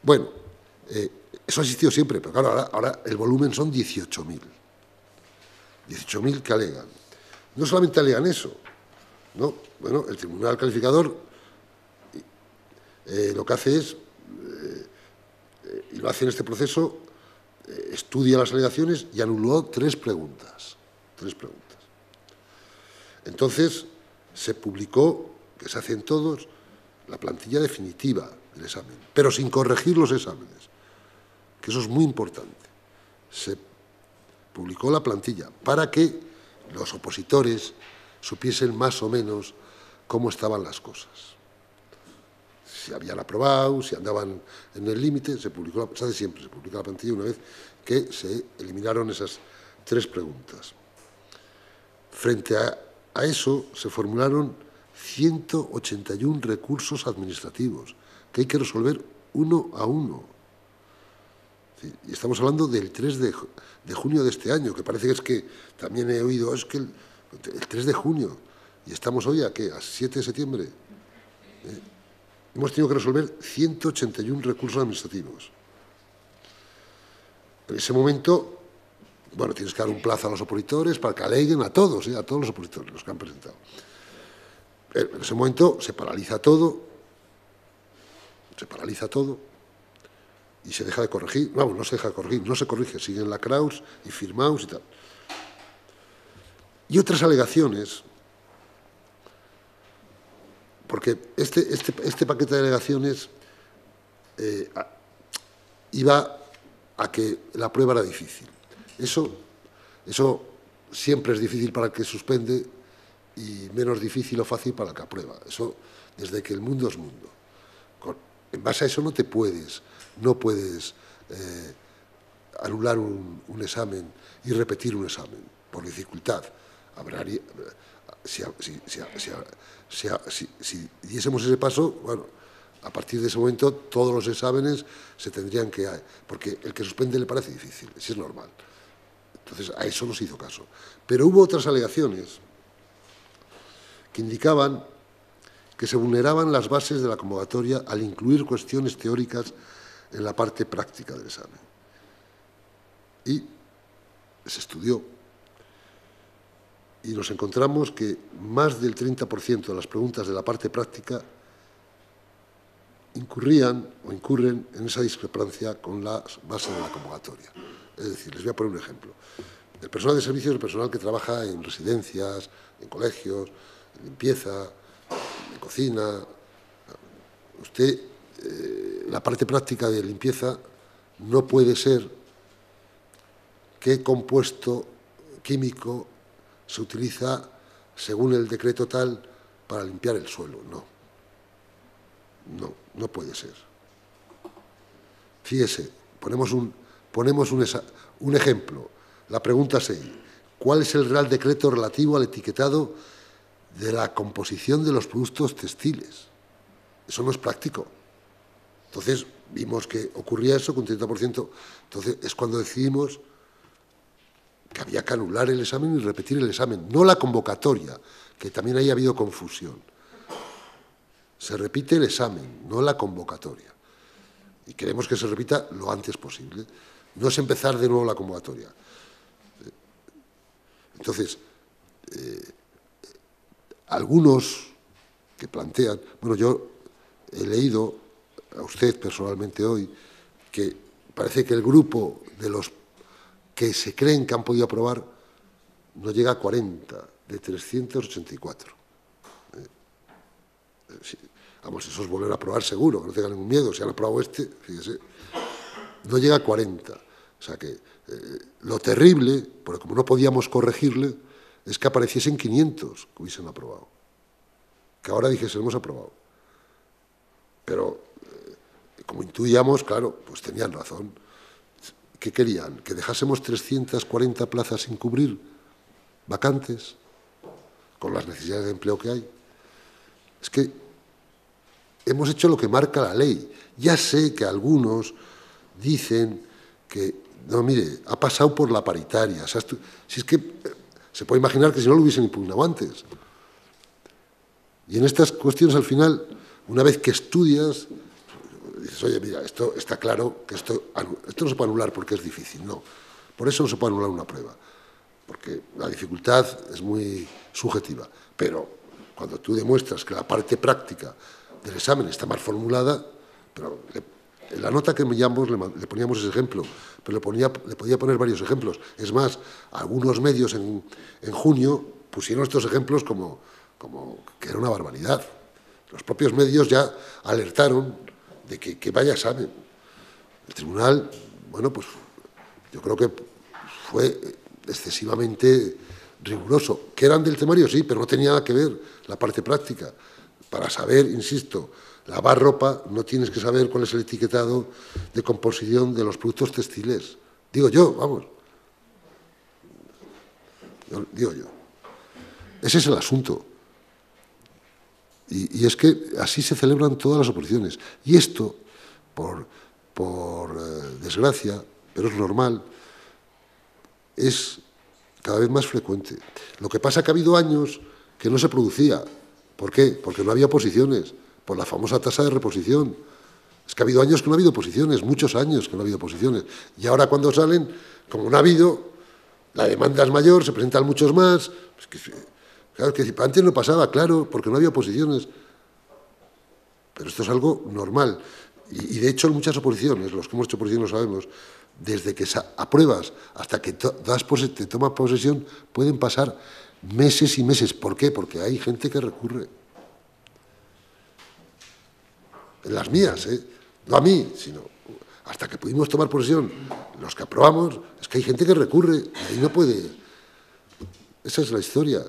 Bueno, eso ha existido siempre, pero claro, ahora el volumen son 18.000. 18.000 que alegan. No solamente alegan eso, ¿no? Bueno, el Tribunal Calificador lo que hace es, y lo hace en este proceso, estudia las alegaciones y anuló 3 preguntas. 3 preguntas. Entonces, se publicó, que se hace en todos, la plantilla definitiva del examen, pero sin corregir los exámenes, que eso es muy importante. Se publicó la plantilla para que los opositores supiesen más o menos cómo estaban las cosas. Si habían aprobado, si andaban en el límite, se publicó, se hace siempre, se publica la plantilla una vez que se eliminaron esas 3 preguntas. Frente a eso se formularon 181 recursos administrativos que hay que resolver uno a uno. Y estamos hablando del 3 de junio de este año, que parece que es que también he oído, es que el 3 de junio, y estamos hoy ¿a qué? A 7 de septiembre. Hemos tenido que resolver 181 recursos administrativos. En ese momento, bueno, tienes que dar un plazo a los opositores para que aleguen a todos los opositores, los que han presentado. En ese momento se paraliza todo, y se deja de corregir. No se deja de corregir, no se corrige, siguen lacrados y firmados y tal. Y otras alegaciones, porque este paquete de alegaciones iba a que la prueba era difícil. Eso siempre es difícil para el que suspende y menos difícil o fácil para el que aprueba. Eso desde que el mundo es mundo. En base a eso no puedes anular un examen y repetir un examen por dificultad. Si diésemos ese paso, bueno, a partir de ese momento todos los exámenes se tendrían que... Porque el que suspende le parece difícil, eso es normal. Entonces, a eso no se hizo caso. Pero hubo otras alegaciones que indicaban que se vulneraban las bases de la convocatoria al incluir cuestiones teóricas en la parte práctica del examen. Y se estudió. Y nos encontramos que más del 30% de las preguntas de la parte práctica incurren en esa discrepancia con las bases de la convocatoria. Es decir, les voy a poner un ejemplo. El personal de servicios es el personal que trabaja en residencias, en colegios, en limpieza, en cocina. Usted, la parte práctica de limpieza no puede ser qué compuesto químico se utiliza según el decreto tal para limpiar el suelo. No puede ser. Fíjese, ponemos un ejemplo. La pregunta 6. ¿Cuál es el Real Decreto relativo al etiquetado de la composición de los productos textiles? Eso no es práctico. Entonces, vimos que ocurría eso con 30%. Entonces, es cuando decidimos que había que anular el examen y repetir el examen, no la convocatoria, que también ahí ha habido confusión. Se repite el examen, no la convocatoria. Y queremos que se repita lo antes posible. No es empezar de nuevo la convocatoria. Entonces, algunos que plantean... Bueno, yo he leído a usted personalmente hoy que parece que el grupo de los que se creen que han podido aprobar no llega a 40 de 384. Vamos, eso es volver a aprobar seguro, que no tengan ningún miedo. Si han aprobado fíjese, no llega a 40. O sea que lo terrible, porque como no podíamos corregirle, es que apareciesen 500 que hubiesen aprobado. Que ahora dijesen, hemos aprobado. Pero, como intuíamos, claro, pues tenían razón. ¿Qué querían? ¿Que dejásemos 340 plazas sin cubrir, vacantes, con las necesidades de empleo que hay? Es que hemos hecho lo que marca la ley. Ya sé que algunos dicen que, no, mire, ha pasado por la paritaria. O sea, si es que se puede imaginar que si no lo hubiesen impugnado antes. Y en estas cuestiones, al final, una vez que estudias, dices, oye, mira, esto está claro, que esto no se puede anular porque es difícil, no. Por eso no se puede anular una prueba, porque la dificultad es muy subjetiva, pero cuando tú demuestras que la parte práctica del examen está mal formulada, pero en la nota que enviamos le poníamos ese ejemplo, pero le podía poner varios ejemplos. Es más, algunos medios en junio pusieron estos ejemplos como que era una barbaridad. Los propios medios ya alertaron de que vaya examen. El tribunal, bueno, pues yo creo que fue excesivamente riguroso. ¿Que eran del temario? Sí, pero no tenía nada que ver la parte práctica. Para saber, insisto, lavar ropa no tienes que saber cuál es el etiquetado de composición de los productos textiles. Digo yo, vamos. Digo yo. Ese es el asunto. Y es que así se celebran todas las oposiciones. Y esto, por desgracia, pero es normal, es cada vez más frecuente. Lo que pasa es que ha habido años que no se producía. ¿Por qué? Porque no había oposiciones, por la famosa tasa de reposición. Es que ha habido años que no ha habido oposiciones, muchos años que no ha habido oposiciones. Y ahora cuando salen, como no ha habido, la demanda es mayor, se presentan muchos más. Es que, claro, que antes no pasaba, claro, porque no había oposiciones. Pero esto es algo normal. Y de hecho, en muchas oposiciones, los que hemos hecho oposición lo sabemos, desde que apruebas hasta que te tomas posesión, pueden pasar meses y meses. ¿Por qué? Porque hay gente que recurre. En las mías, no a mí, sino hasta que pudimos tomar posesión, los que aprobamos, es que hay gente que recurre y ahí no puede. Esa es la historia.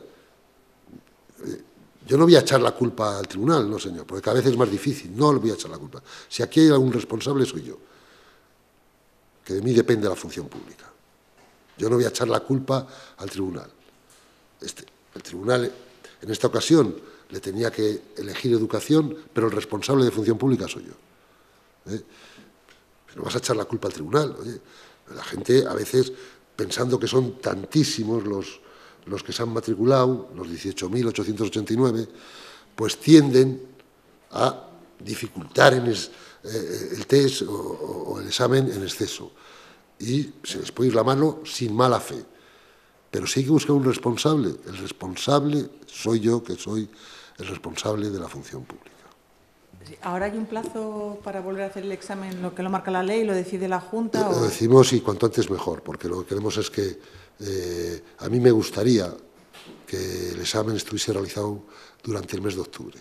Yo no voy a echar la culpa al tribunal, no señor, porque cada vez es más difícil, no le voy a echar la culpa. Si aquí hay algún responsable, soy yo, que de mí depende la función pública. Yo no voy a echar la culpa al tribunal. El tribunal, en esta ocasión, le tenía que elegir educación, pero el responsable de función pública soy yo. No vas a echar la culpa al tribunal. Oye, la gente, a veces, pensando que son tantísimos los que se han matriculado, los 18.889, pues tienden a dificultar el test o el examen en exceso. Y se les puede ir la mano sin mala fe. Pero sí hay que buscar un responsable. El responsable soy yo, que soy el responsable de la función pública. ¿Ahora hay un plazo para volver a hacer el examen, lo que lo marca la ley, lo decide la Junta? Lo decimos y cuanto antes mejor, porque lo que queremos es que a mí me gustaría que el examen estuviese realizado durante el mes de octubre.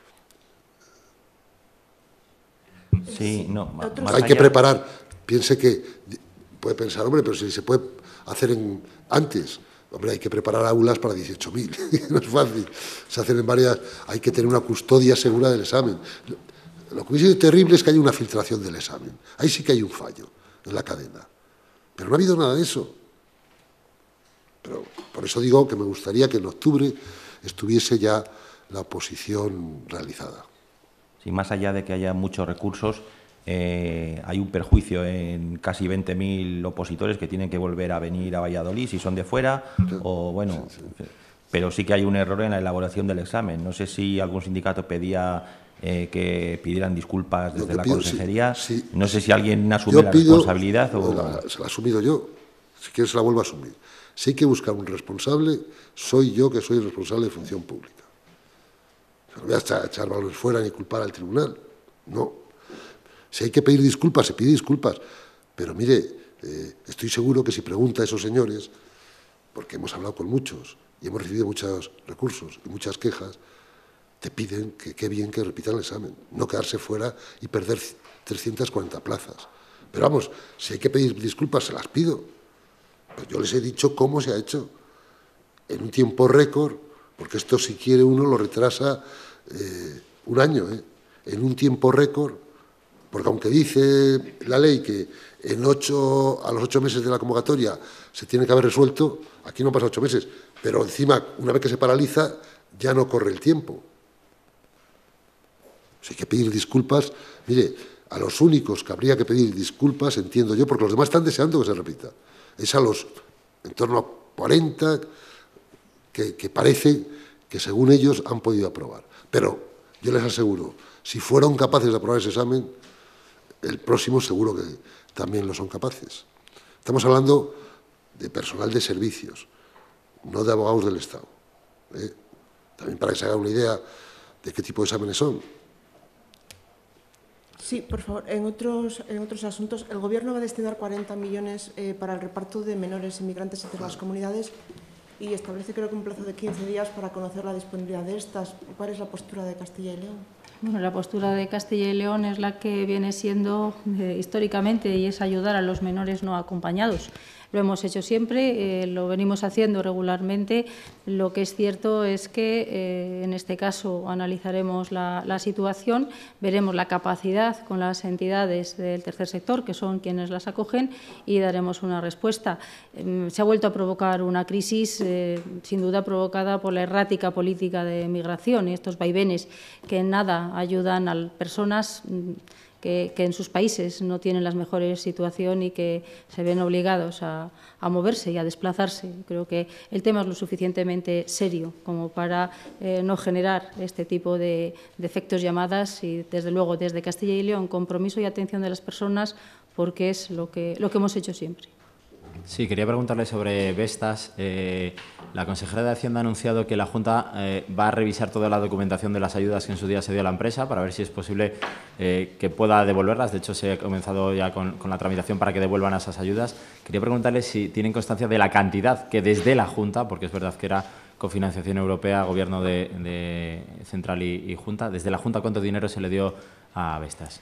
Sí, no. Hay que preparar. Piense que puede pensar, hombre, pero si se puede hacer antes. Hombre, hay que preparar aulas para 18.000. No es fácil. Se hacen en varias. Hay que tener una custodia segura del examen. Lo que hubiese sido terrible es que haya una filtración del examen. Ahí sí que hay un fallo en la cadena. Pero no ha habido nada de eso. Pero por eso digo que me gustaría que en octubre estuviese ya la oposición realizada. Sí, más allá de que haya muchos recursos, hay un perjuicio en casi 20.000 opositores que tienen que volver a venir a Valladolid si son de fuera, o bueno, sí. Pero sí que hay un error en la elaboración del examen. No sé si algún sindicato pedía que pidieran disculpas desde la consejería. Sí, no sé si alguien asume la responsabilidad o... Se la he asumido yo. Si quieres se la vuelvo a asumir. Si hay que buscar un responsable, soy yo que soy el responsable de función pública. No voy a echar balones fuera ni culpar al tribunal. No. Si hay que pedir disculpas, se pide disculpas. Pero mire, estoy seguro que si pregunta a esos señores, porque hemos hablado con muchos y hemos recibido muchos recursos y muchas quejas, te piden que qué bien que repitan el examen, no quedarse fuera y perder 340 plazas. Pero vamos, si hay que pedir disculpas, se las pido. Pues yo les he dicho cómo se ha hecho, en un tiempo récord, porque esto si quiere uno lo retrasa un año, en un tiempo récord, porque aunque dice la ley que a los 8 meses de la convocatoria se tiene que haber resuelto, aquí no pasa 8 meses, pero encima, una vez que se paraliza, ya no corre el tiempo. Si hay que pedir disculpas, mire, a los únicos que habría que pedir disculpas, entiendo yo, porque los demás están deseando que se repita, es a los en torno a 40 que parece que según ellos han podido aprobar. Pero yo les aseguro, si fueron capaces de aprobar ese examen, el próximo seguro que también lo son capaces. Estamos hablando de personal de servicios, no de abogados del Estado. También para que se haga una idea de qué tipo de exámenes son. Sí, por favor. En otros asuntos, el Gobierno va a destinar 40 millones para el reparto de menores inmigrantes entre las comunidades y establece, creo que un plazo de 15 días para conocer la disponibilidad de estas. ¿Cuál es la postura de Castilla y León? Bueno, la postura de Castilla y León es la que viene siendo históricamente, y es ayudar a los menores no acompañados. Lo hemos hecho siempre, lo venimos haciendo regularmente. Lo que es cierto es que en este caso analizaremos la situación, veremos la capacidad con las entidades del tercer sector, que son quienes las acogen, y daremos una respuesta. Se ha vuelto a provocar una crisis, sin duda provocada por la errática política de migración y estos vaivenes que en nada ayudan a personas que en sus países no tienen las mejores situaciones y que se ven obligados a moverse y a desplazarse. Creo que el tema es lo suficientemente serio como para no generar este tipo de efectos llamadas y, desde luego, desde Castilla y León, compromiso y atención de las personas, porque es lo que hemos hecho siempre. Sí, quería preguntarle sobre Vestas. La consejera de Hacienda ha anunciado que la Junta va a revisar toda la documentación de las ayudas que en su día se dio a la empresa para ver si es posible que pueda devolverlas. De hecho, se ha comenzado ya con la tramitación para que devuelvan esas ayudas. Quería preguntarle si tienen constancia de la cantidad que desde la Junta, porque es verdad que era cofinanciación europea, Gobierno de Central y Junta, desde la Junta, ¿cuánto dinero se le dio a Vestas?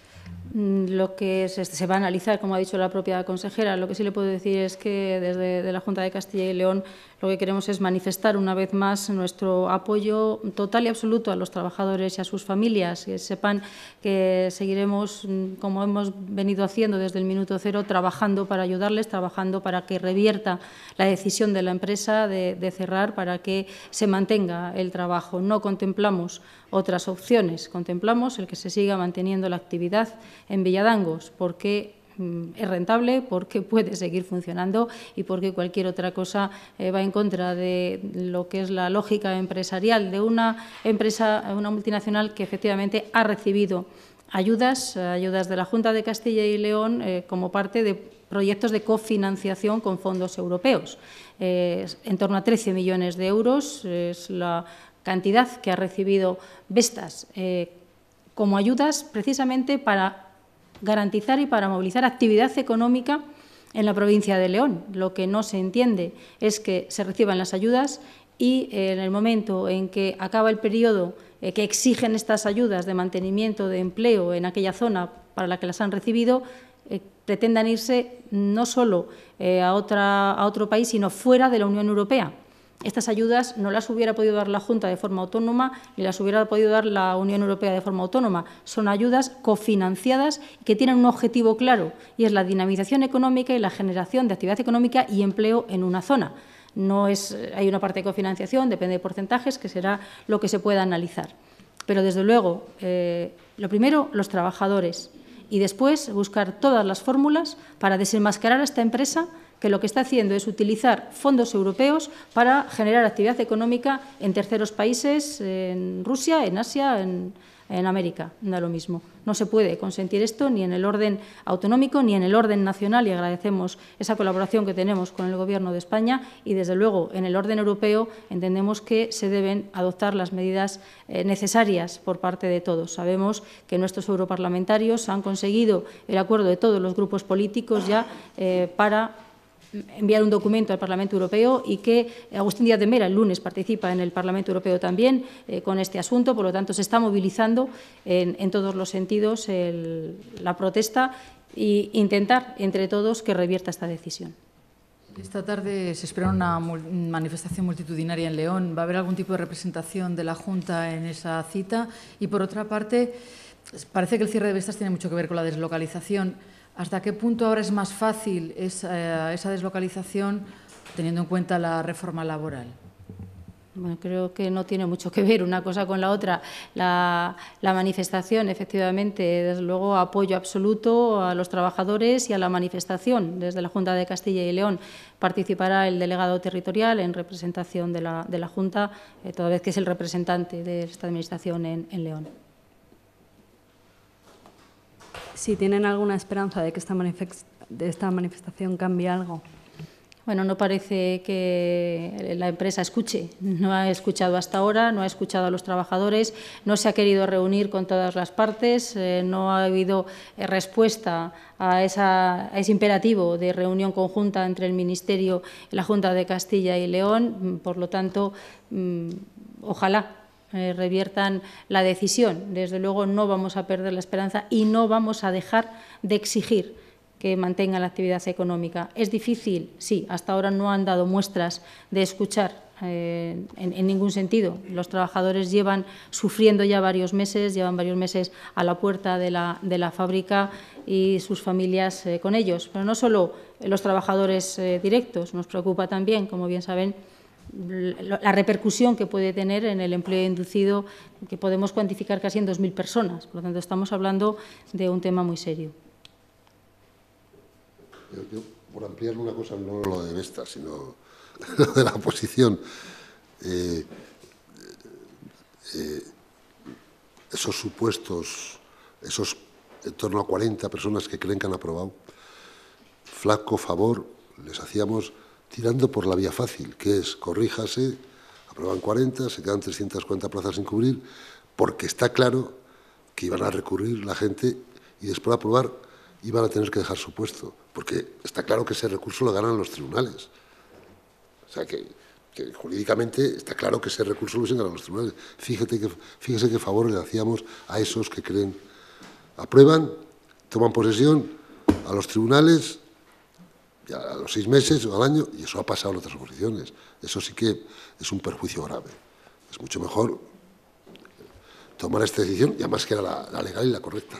Lo que se va a analizar, como ha dicho la propia consejera. Lo que sí le puedo decir es que desde la Junta de Castilla y León lo que queremos es manifestar una vez más nuestro apoyo total y absoluto a los trabajadores y a sus familias, que sepan que seguiremos, como hemos venido haciendo desde el minuto cero, trabajando para ayudarles, trabajando para que revierta la decisión de la empresa de cerrar, para que se mantenga el trabajo. No contemplamos otras opciones, contemplamos el que se siga manteniendo la actividad en Villadangos, porque es rentable, porque puede seguir funcionando y porque cualquier otra cosa va en contra de lo que es la lógica empresarial de una empresa, una multinacional que efectivamente ha recibido ayudas de la Junta de Castilla y León como parte de proyectos de cofinanciación con fondos europeos. En torno a 13 millones de euros es la cantidad que ha recibido Vestas como ayudas precisamente para garantizar y para movilizar actividad económica en la provincia de León. Lo que no se entiende es que se reciban las ayudas y en el momento en que acaba el periodo que exigen estas ayudas de mantenimiento de empleo en aquella zona para la que las han recibido, pretendan irse no solo a otro país, sino fuera de la Unión Europea. Estas ayudas no las hubiera podido dar la Junta de forma autónoma ni las hubiera podido dar la Unión Europea de forma autónoma. Son ayudas cofinanciadas que tienen un objetivo claro, y es la dinamización económica y la generación de actividad económica y empleo en una zona. Hay una parte de cofinanciación, depende de porcentajes, que será lo que se pueda analizar. Pero, desde luego, lo primero, los trabajadores, y después buscar todas las fórmulas para desenmascarar a esta empresa que lo que está haciendo es utilizar fondos europeos para generar actividad económica en terceros países, en Rusia, en Asia, en América. Da lo mismo. No se puede consentir esto ni en el orden autonómico ni en el orden nacional, y agradecemos esa colaboración que tenemos con el Gobierno de España, y, desde luego, en el orden europeo entendemos que se deben adoptar las medidas necesarias por parte de todos. Sabemos que nuestros europarlamentarios han conseguido el acuerdo de todos los grupos políticos ya para enviar un documento al Parlamento Europeo, y que Agustín Díaz de Mera el lunes participa en el Parlamento Europeo también con este asunto. Por lo tanto, se está movilizando en todos los sentidos la protesta e intentar entre todos que revierta esta decisión. Esta tarde se espera una manifestación multitudinaria en León. ¿Va a haber algún tipo de representación de la Junta en esa cita? Y, por otra parte, parece que el cierre de Vestas tiene mucho que ver con la deslocalización. ¿Hasta qué punto ahora es más fácil esa deslocalización teniendo en cuenta la reforma laboral? Bueno, creo que no tiene mucho que ver una cosa con la otra. La manifestación, efectivamente, desde luego, apoyo absoluto a los trabajadores y a la manifestación. Desde la Junta de Castilla y León participará el delegado territorial en representación de la Junta, toda vez que es el representante de esta administración en León. si tienen alguna esperanza de que esta manifestación cambie algo. Bueno, no parece que la empresa escuche, no ha escuchado hasta ahora, no ha escuchado a los trabajadores, no se ha querido reunir con todas las partes, no ha habido respuesta a ese imperativo de reunión conjunta entre el Ministerio y la Junta de Castilla y León. Por lo tanto, ojalá reviertan la decisión. Desde luego no vamos a perder la esperanza y no vamos a dejar de exigir que mantengan la actividad económica. ¿Es difícil? Sí, hasta ahora no han dado muestras de escuchar en ningún sentido. Los trabajadores llevan sufriendo ya varios meses, llevan varios meses a la puerta de la fábrica y sus familias con ellos. Pero no solo los trabajadores directos, nos preocupa también, como bien saben, la repercusión que puede tener en el empleo inducido, que podemos cuantificar casi en 2.000 personas. Por lo tanto, estamos hablando de un tema muy serio. Yo, por ampliar una cosa, no lo de Vestas, sino lo de la oposición. Esos supuestos, esos en torno a 40 personas que creen que han aprobado, flaco favor les hacíamos tirando por la vía fácil, que es corríjase, aprueban 40, se quedan 340 plazas sin cubrir, porque está claro que iban a recurrir la gente y después de aprobar iban a tener que dejar su puesto, porque está claro que ese recurso lo ganan los tribunales. O sea, que jurídicamente está claro que ese recurso lo ganan los tribunales. Fíjese qué favor le hacíamos a esos que creen. Aprueban, toman posesión a los tribunales, ya a los 6 meses o al año, y eso ha pasado en otras oposiciones. Eso sí que es un perjuicio grave. Es mucho mejor tomar esta decisión, y además que era la legal y la correcta.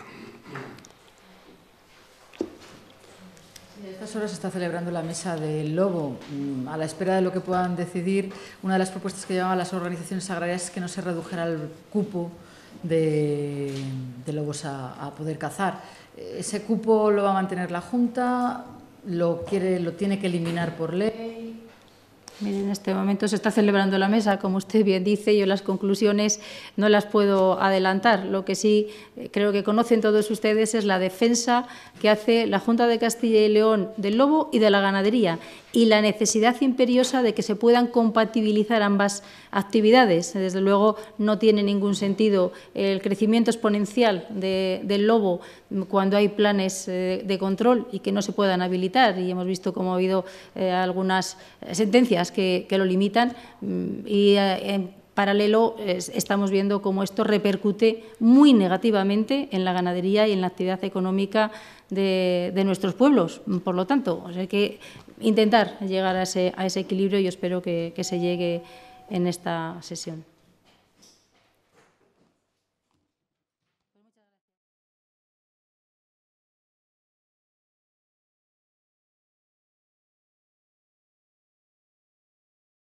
A estas horas se está celebrando la mesa del lobo. A la espera de lo que puedan decidir, una de las propuestas que llevaban las organizaciones agrarias es que no se redujera el cupo de lobos a poder cazar. ¿Ese cupo lo va a mantener la Junta? ¿Lo tiene que eliminar por ley? Mire, en este momento se está celebrando la mesa, como usted bien dice, yo las conclusiones no las puedo adelantar. Lo que sí creo que conocen todos ustedes es la defensa que hace la Junta de Castilla y León del lobo y de la ganadería y la necesidad imperiosa de que se puedan compatibilizar ambas actividades. Desde luego no tiene ningún sentido el crecimiento exponencial del lobo cuando hay planes de control y que no se puedan habilitar, y hemos visto cómo ha habido algunas sentencias que lo limitan, y en paralelo estamos viendo cómo esto repercute muy negativamente en la ganadería y en la actividad económica de nuestros pueblos. Por lo tanto, hay que intentar llegar a ese equilibrio y yo espero que se llegue en esta sesión.